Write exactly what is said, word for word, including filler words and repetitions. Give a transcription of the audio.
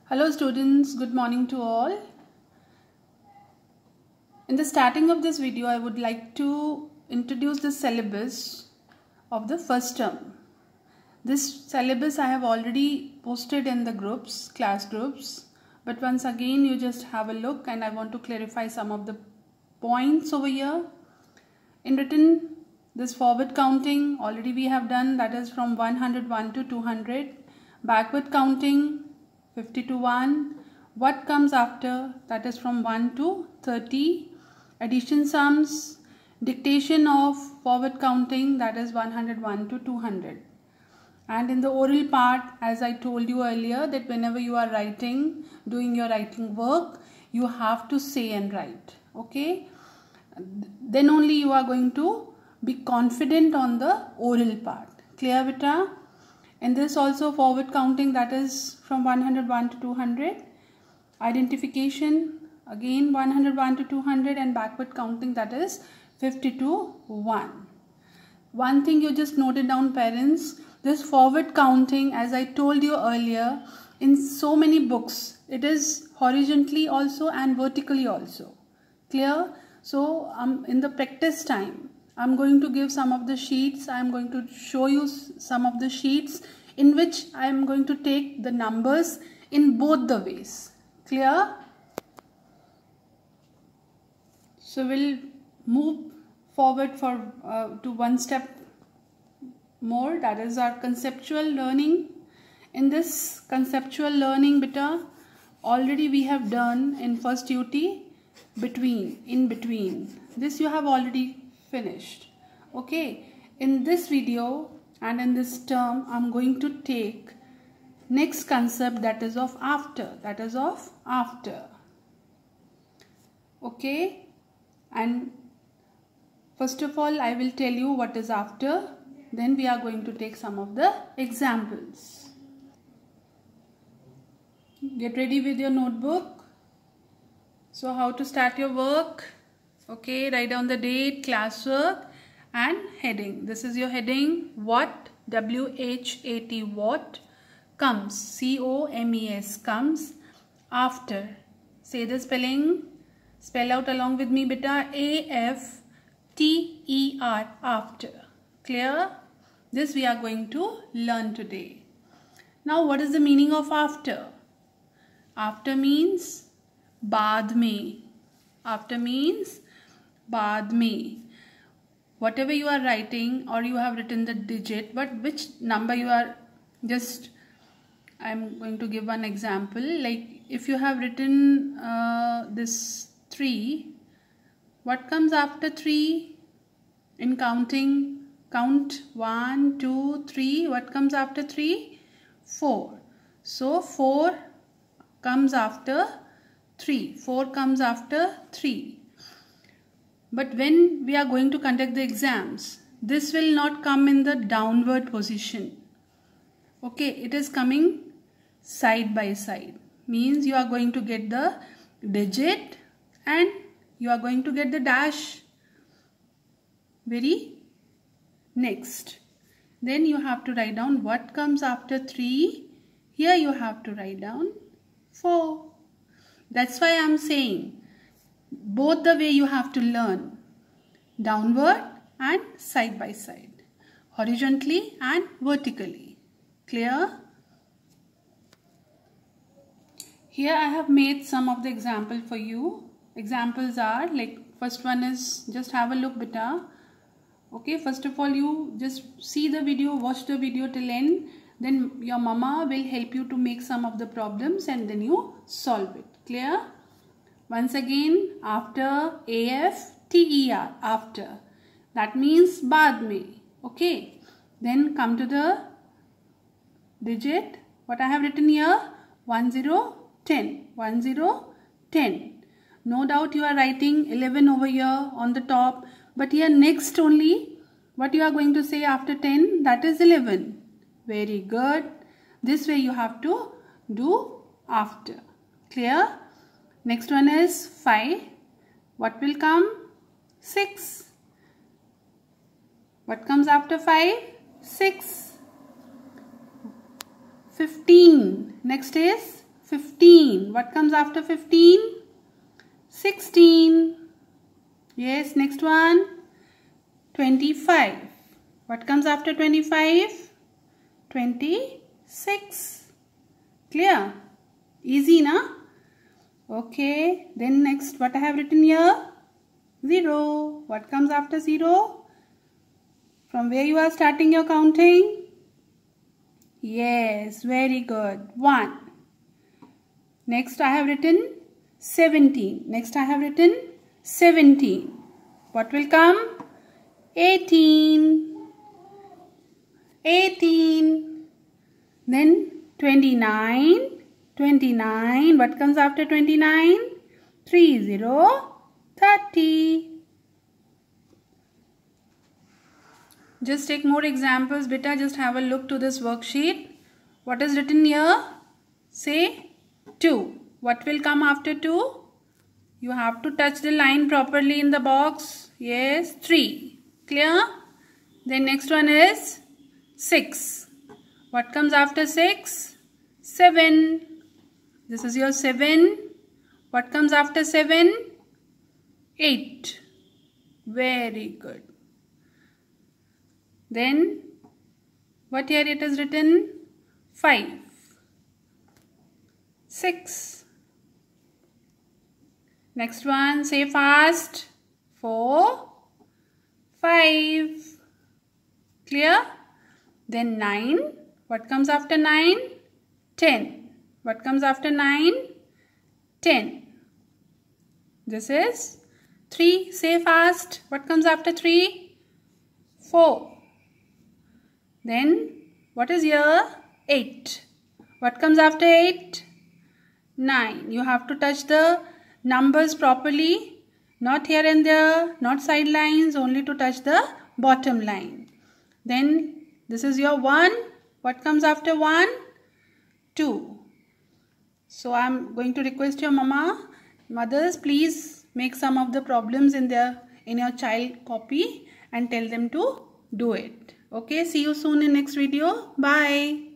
Hello students, good morning to all. In the starting of this video, I would like to introduce the syllabus of the first term. This syllabus I have already posted in the groups, class groups, but once again you just have a look and I want to clarify some of the points over here. In written, this forward counting already we have done, that is from one hundred one to two hundred. Backward counting fifty to one. What comes after, that is from one to thirty. Addition sums, dictation of forward counting, that is one hundred one to two hundred. And in the oral part, as I told you earlier, that whenever you are writing, doing your writing work, you have to say and write. Okay? Then only you are going to be confident on the oral part. Clear, beta? In this also forward counting, that is from one hundred one to two hundred. Identification, again one hundred one to two hundred, and backward counting, that is fifty to one. One thing you just noted down, parents, this forward counting, as I told you earlier, in so many books, it is horizontally also and vertically also. Clear? So um, in the practice time, I'm going to give some of the sheets. I'm going to show you some of the sheets in which I'm going to take the numbers in both the ways. Clear? So we'll move forward for uh, to one step more, that is our conceptual learning. In this conceptual learning, beta, already we have done in first duty between, in between. This you have already finished. Okay, in this video and in this term I'm going to take next concept, that is of after, that is of after. Okay, and first of all I will tell you what is after, then we are going to take some of the examples. Get ready with your notebook. So how to start your work? Okay, write down the date, classwork and heading. This is your heading. What? W H A T, what? Comes, C O M E S, comes. After. Say the spelling. Spell out along with me, beta. A F T E R, after. Clear? This we are going to learn today. Now what is the meaning of after? After means baad mein. After means baad mein. Whatever you are writing, or you have written the digit, but which number you are, just I am going to give one example. Like if you have written uh, this three, what comes after three in counting? Count one, two, three. What comes after three? four. So four comes after three. four comes after three. But when we are going to conduct the exams, this will not come in the downward position. Okay, it is coming side by side. Means you are going to get the digit and you are going to get the dash very next. Then you have to write down what comes after three. Here you have to write down four. That's why I am saying both the way you have to learn, downward and side by side, horizontally and vertically. Clear? Here I have made some of the example for you. Examples are like, first one is, just have a look, beta. Okay, first of all you just see the video, watch the video till end, then your mama will help you to make some of the problems and then you solve it. Clear? Once again, after, A F T E R, after. That means baad mein. Okay. Then come to the digit. What I have written here? one, zero, ten. one, zero, ten. No doubt you are writing eleven over here on the top. But here next only, what you are going to say after ten? That is eleven. Very good. This way you have to do after. Clear? Next one is five. What will come? six. What comes after five? six. fifteen. Next is fifteen. What comes after fifteen? sixteen. Yes, next one. twenty-five. What comes after twenty-five? twenty-six. Clear? Easy, na? Okay. Then next, what I have written here? zero. What comes after zero? From where you are starting your counting? Yes, very good. one. Next I have written seventeen. Next I have written seventeen. What will come? eighteen. eighteen. Then twenty-nine. twenty-nine. What comes after twenty-nine? three zero. thirty. Just take more examples, beta. Just have a look to this worksheet. What is written here? Say two. What will come after two? You have to touch the line properly in the box. Yes, three. Clear? Then next one is six. What comes after six? seven. This is your seven. What comes after seven? eight. Very good. Then what here it is written? five. six. Next one, say fast. four. five. Clear? Then nine. What comes after nine? ten. What comes after nine? ten. This is three. Say fast. What comes after three? four. Then what is here? eight. What comes after eight? nine. You have to touch the numbers properly. Not here and there. Not side lines. Only to touch the bottom line. Then this is your one. What comes after one? two. So I am going to request your mama, mothers, please make some of the problems in their in your child copy and tell them to do it. Okay, see you soon in next video. Bye.